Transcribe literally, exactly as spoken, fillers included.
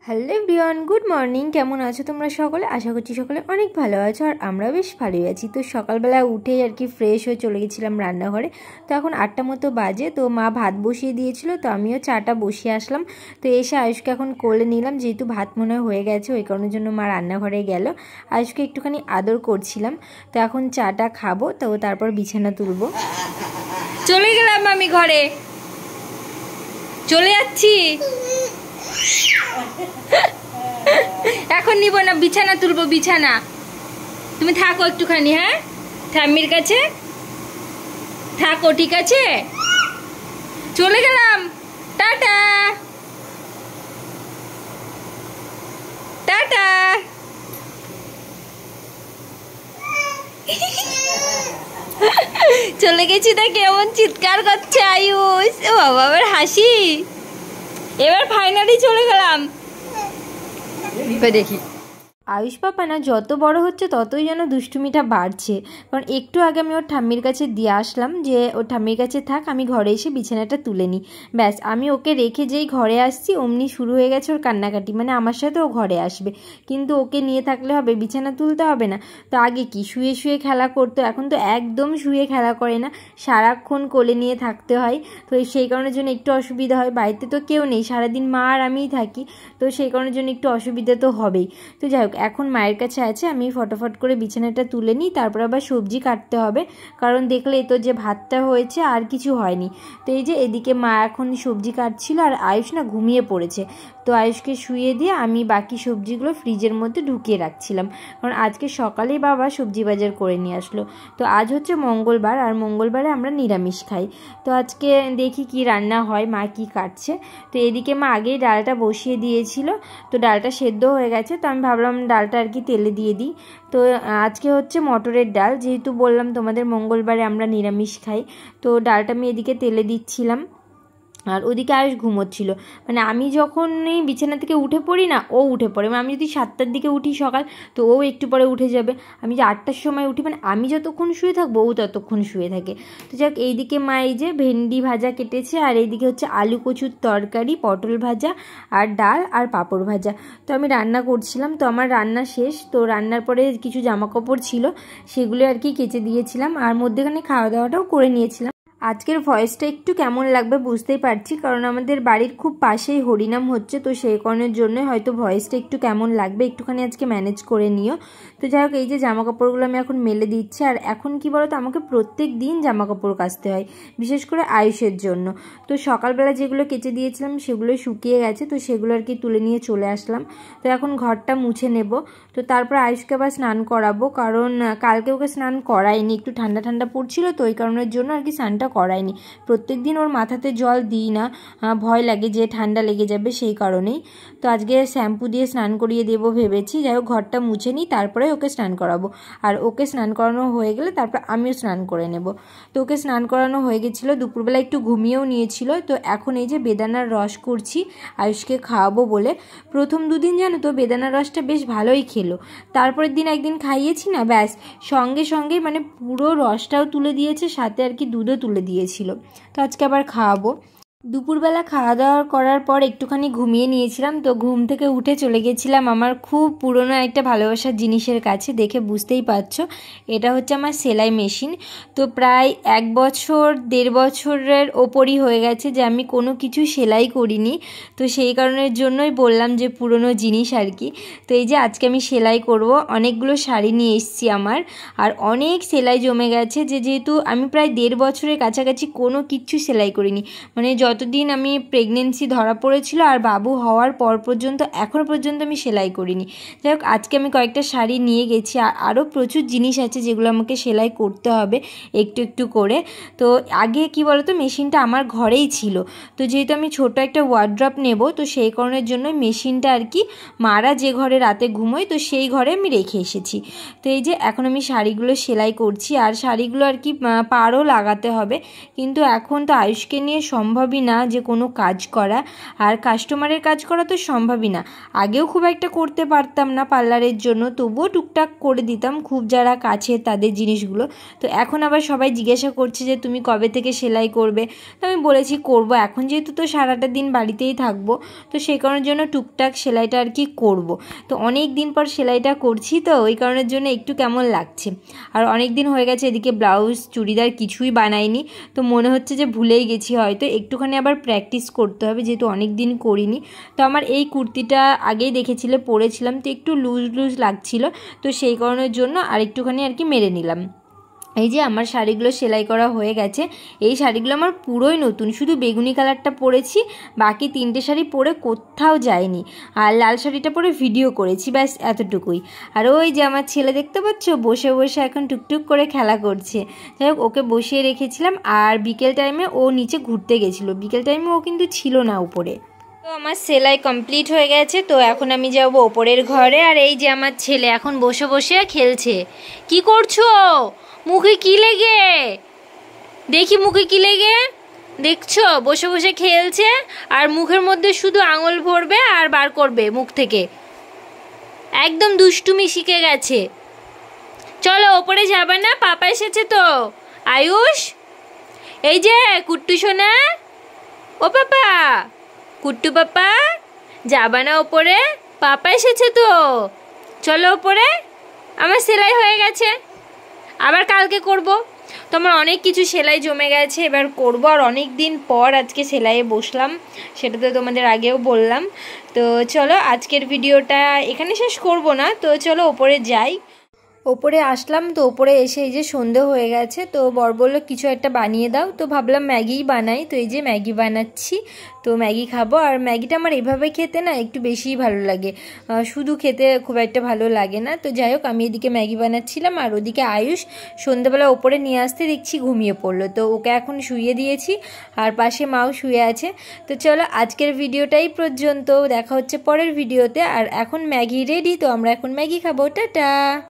Hello everyone, good morning. কেমন আছো তোমরা সকলে? আশা করছি সকলে অনেক ভালো আছো, আর আমরা বেশ ভালোই আছি। তো সকালবেলা উঠেই আর কি ফ্রেশ হয়ে চলে গেছিলাম রান্নাঘরে। তো এখন আটটা মতো বাজে, তো মা ভাত বসিয়ে দিয়েছিল, তো আমিও চাটা বসিয়ে আসলাম। তো এসে আয়ুষকে এখন কোলে নিলাম, যেহেতু ভাত মনে হয়ে গেছে ওই কারণের জন্য মা রান্নাঘরে গেল। আয়ুষকে একটুখানি আদর করছিলাম। তো এখন চাটা খাবো, তো তারপর বিছানা তুলবো। চলে গেলাম আমি ঘরে, চলে যাচ্ছি। এখন নিব না, বিছানা তুলবো, বিছানা। তুমি থাকো একটুখানি, হ্যাঁ ঠাম্মির কাছে থাকো, ঠিক আছে? চলে গেলাম, টাটা টাটা। চলে গেছি, তা কেমন চিৎকার করছে আয়ুষ। ও বাবা, আবার হাসি। এবার ফাইনালি চলে গেলাম। দেখি আয়ুষ পাপা না যত বড় হচ্ছে ততই যেন দুষ্টুমিটা বাড়ছে। কারণ একটু আগে আমি ওর ঠাম্মির কাছে দিয়ে আসলাম, যে ওর ঠাম্মির কাছে থাক, আমি ঘরে এসে বিছানাটা তুলে নিই। ব্যাস, আমি ওকে রেখে যেই ঘরে আসছি অমনি শুরু হয়ে গেছে ওর কান্নাকাটি। মানে আমার সাথে ও ঘরে আসবে, কিন্তু ওকে নিয়ে থাকলে হবে, বিছানা তুলতে হবে না। তো আগে কি শুয়ে শুয়ে খেলা করতো, এখন তো একদম শুয়ে খেলা করে না, সারাক্ষণ কোলে নিয়ে থাকতে হয়। তো সেই কারণের জন্য একটু অসুবিধা হয়। বাড়িতে তো কেউ নেই, সারাদিন মা আর আমিই থাকি, তো সেই কারণের জন্য একটু অসুবিধা তো হবেই। তো যাই হোক, এখন মায়ের কাছে আছে, আমি ফটাফট করে বিছানাটা তুলে নিই, তারপর আবার সবজি কাটতে হবে। কারণ দেখলে তো যে ভাতটা হয়েছে আর কিছু হয়নি। তো এই যে এদিকে মা এখন সবজি কাটছিল, আর আয়ুষ না ঘুমিয়ে পড়েছে। তো আয়ুষকে শুয়ে দিয়ে আমি বাকি সবজিগুলো ফ্রিজের মধ্যে ঢুকিয়ে রাখছিলাম, কারণ আজকে সকালেই বাবা সবজি বাজার করে নিয়ে আসলো। তো আজ হচ্ছে মঙ্গলবার, আর মঙ্গলবারে আমরা নিরামিষ খাই। তো আজকে দেখি কি রান্না হয়, মা কি কাটছে। তো এদিকে মা আগেই ডালটা বসিয়ে দিয়েছিল, তো ডালটা সেদ্ধ হয়ে গেছে। তো আমি ভাবলাম ডালটা আর কি তেলে দিয়ে দিই। তো আজকে হচ্ছে মটরের ডাল, যেহেতু বললাম তোমাদের মঙ্গলবারে আমরা নিরামিষ খাই। তো ডালটা আমি এদিকে তেলে দিচ্ছিলাম, আর ওদিকে আয়ুষ ঘুমোচ্ছিল। মানে আমি যখনই বিছানা থেকে উঠে পড়ি না, ও উঠে পড়ে। মানে আমি যদি সাতটার দিকে উঠি সকাল, তো ও একটু পরে উঠে যাবে। আমি যে আটটার সময় উঠি, মানে আমি যতক্ষণ শুয়ে থাকবো ও ততক্ষণ শুয়ে থাকে। তো যাক, এইদিকে মা এই যে ভেন্ডি ভাজা কেটেছে, আর এইদিকে হচ্ছে আলু কচুর তরকারি, পটল ভাজা, আর ডাল, আর পাঁপড় ভাজা। তো আমি রান্না করছিলাম, তো আমার রান্না শেষ। তো রান্নার পরে কিছু জামাকাপড় ছিল, সেগুলো আর কি কেচে দিয়েছিলাম, আর মধ্যেখানে খাওয়া দাওয়াটাও করে নিয়েছিলাম। আজকের ভয়েসটা একটু কেমন লাগবে বুঝতেই পারছি, কারণ আমাদের বাড়ির খুব পাশেই হরিনাম হচ্ছে, তো সেই কারণের জন্যই হয়তো ভয়েসটা একটু কেমন লাগবে, একটুখানি আজকে ম্যানেজ করে নিও। তো যাই হোক, এই যে জামা কাপড়গুলো আমি এখন মেলে দিচ্ছি। আর এখন কি বলতো, আমাকে প্রত্যেক দিন জামা কাপড় কাচতে হয়, বিশেষ করে আয়ুষের জন্য। তো সকালবেলা যেগুলো কেচে দিয়েছিলাম সেগুলো শুকিয়ে গেছে, তো সেগুলো আর কি তুলে নিয়ে চলে আসলাম। তো এখন ঘরটা মুছে নেব, তো তারপর আয়ুষকে আবার স্নান করাবো, কারণ কালকে ওকে স্নান করাইনি, একটু ঠান্ডা ঠান্ডা পড়ছিল, তো ওই কারণের জন্য আর কি স্নানটা করাইনি। প্রত্যেক দিন ওর মাথাতে জল দিই না, ভয় লাগে যে ঠান্ডা লেগে যাবে, সেই কারণেই। তো আজকে শ্যাম্পু দিয়ে স্নান করিয়ে দেবো ভেবেছি। যাই হোক, ঘরটা মুছে নিই, তারপরে ওকে স্নান করাবো। আর ওকে স্নান করানো হয়ে গেলে তারপর আমিও স্নান করে নেব। তো ওকে স্নান করানো হয়ে গেছিলো, দুপুরবেলা একটু ঘুমিয়েও নিয়েছিল। তো এখন এই যে বেদানার রস করছি আয়ুষকে খাওয়াবো বলে। প্রথম দুদিন জানো তো বেদানার রসটা বেশ ভালোই খেলো, তারপরের দিন একদিন খাইয়েছি না, ব্যাস সঙ্গে সঙ্গে মানে পুরো রসটাও তুলে দিয়েছে, সাথে আর কি দুধও তুলে দিয়েছিল। তো আজকে আবার খাওয়াবো। দুপুরবেলা খাওয়া দাওয়া করার পর একটুখানি ঘুমিয়ে নিয়েছিলাম। তো ঘুম থেকে উঠে চলে গেছিলাম আমার খুব পুরনো একটা ভালোবাসার জিনিসের কাছে। দেখে বুঝতেই পারছো, এটা হচ্ছে আমার সেলাই মেশিন। তো প্রায় এক বছর দেড় বছরের ওপরই হয়ে গেছে যে আমি কোনো কিছু সেলাই করিনি। তো সেই কারণের জন্যই বললাম যে পুরনো জিনিস আর কি। তো এই যে আজকে আমি সেলাই করব, অনেকগুলো শাড়ি নিয়ে এসেছি আমার, আর অনেক সেলাই জমে গেছে, যে যেহেতু আমি প্রায় দেড় বছরের কাছাকাছি কোনো কিচ্ছু সেলাই করিনি। মানে যতদিন আমি প্রেগনেন্সি ধরা পড়েছিল আর বাবু হওয়ার পর পর্যন্ত এখনও পর্যন্ত আমি সেলাই করিনি। যাই হোক, আজকে আমি কয়েকটা শাড়ি নিয়ে গেছি, আর আরও প্রচুর জিনিস আছে যেগুলো আমাকে সেলাই করতে হবে একটু একটু করে। তো আগে কি বলতো, মেশিনটা আমার ঘরেই ছিল। তো যেহেতু আমি ছোট একটা ওয়ার্ড্রপ নেব, তো সেই কারণের জন্য মেশিনটা আর কি মারা যে ঘরে রাতে ঘুমোয়, তো সেই ঘরে আমি রেখে এসেছি। তো এই যে এখন আমি শাড়িগুলো সেলাই করছি, আর শাড়িগুলো আর কি পাড়ও লাগাতে হবে, কিন্তু এখন তো আয়ুষকে নিয়ে সম্ভবই সম্ভবই না যে কোনো কাজ করা, আর কাস্টমারের কাজ করা তো সম্ভবই না। আগেও খুব একটা করতে পারতাম না পার্লারের জন্য, তবুও টুকটাক করে দিতাম খুব যারা কাছে তাদের জিনিসগুলো। তো এখন আবার সবাই জিজ্ঞাসা করছে যে তুমি কবে থেকে সেলাই করবে। তো আমি বলেছি করব, এখন যেহেতু তো সারাটা দিন বাড়িতেই থাকবো, তো সেই কারণের জন্য টুকটাক সেলাইটা আর কি করব। তো অনেক দিন পর সেলাইটা করছি, তো ওই কারণের জন্য একটু কেমন লাগছে। আর অনেক দিন হয়ে গেছে এদিকে ব্লাউজ চুড়িদার কিছুই বানাইনি, তো মনে হচ্ছে যে ভুলেই গেছি হয়তো, একটুখানি আবার প্র্যাকটিস করতে হবে যেহেতু অনেক দিন করিনি। তো আমার এই কুর্তিটা আগেই দেখেছিলে পরেছিলাম, তো একটু লুজ লুজ লাগছিল, তো সেই কারণের জন্য আর একটুখানি আর কি মেরে নিলাম। এই যে আমার শাড়িগুলো সেলাই করা হয়ে গেছে। এই শাড়িগুলো আমার পুরোই নতুন, শুধু বেগুনি কালারটা পরেছি, বাকি তিনটে শাড়ি পরে কোথাও যায়নি। আর লাল শাড়িটা পরে ভিডিও করেছি, ব্যাস এতটুকুই। আর ওই যে আমার ছেলে দেখতে পাচ্ছ বসে বসে এখন টুকটুক করে খেলা করছে। যাই হোক, ওকে বসিয়ে রেখেছিলাম। আর বিকেল টাইমে ও নিচে ঘুরতে গেছিলো, বিকেল টাইমে ও কিন্তু ছিল না উপরে। তো আমার সেলাই কমপ্লিট হয়ে গেছে, তো এখন আমি যাব ওপরের ঘরে। আর এই যে আমার ছেলে এখন বসে বসে খেলছে। কি করছো? মুখে কি লেগে? দেখি মুখে কি লেগে, দেখছো? বসে বসে খেলছে আর মুখের মধ্যে শুধু আঙুল ভরবে আর বার করবে মুখ থেকে। একদম দুষ্টুমি শিখে গেছে। চলো ওপরে যাবে না? পাপা এসেছে তো। আয়ুষ, এই যে কুট্টু সোনা, ও পাপা, কুট্টু পাপা, যাবা না ওপরে? পাপা এসেছে তো, চলো ওপরে। আমার সেলাই হয়ে গেছে, আবার কালকে করব। তো আমার অনেক কিছু সেলাই জমে গেছে, এবার করব। আর অনেক দিন পর আজকে সেলাইয়ে বসলাম, সেটা তো তোমাদের আগেও বললাম। তো চলো আজকের ভিডিওটা এখানে শেষ করব না, তো চলো ওপরে যাই। ওপরে আসলাম, তো ওপরে এসে এই যে সন্ধে হয়ে গেছে, তো বর বললো কিছু একটা বানিয়ে দাও, তো ভাবলাম ম্যাগিই বানাই। তো এই যে ম্যাগি বানাচ্ছি, তো ম্যাগি খাবো। আর ম্যাগিটা আমার এভাবে খেতে না একটু বেশিই ভালো লাগে, শুধু খেতে খুব একটা ভালো লাগে না। তো যাই হোক, আমি এদিকে ম্যাগি বানাচ্ছিলাম, আর ওদিকে আয়ুষ সন্ধ্যেবেলা ওপরে নিয়ে আসতে দেখছি ঘুমিয়ে পড়লো, তো ওকে এখন শুইয়ে দিয়েছি। আর পাশে মাও শুয়ে আছে। তো চলো আজকের ভিডিওটাই পর্যন্ত, দেখা হচ্ছে পরের ভিডিওতে। আর এখন ম্যাগি রেডি, তো আমরা এখন ম্যাগি খাবো। টাটা।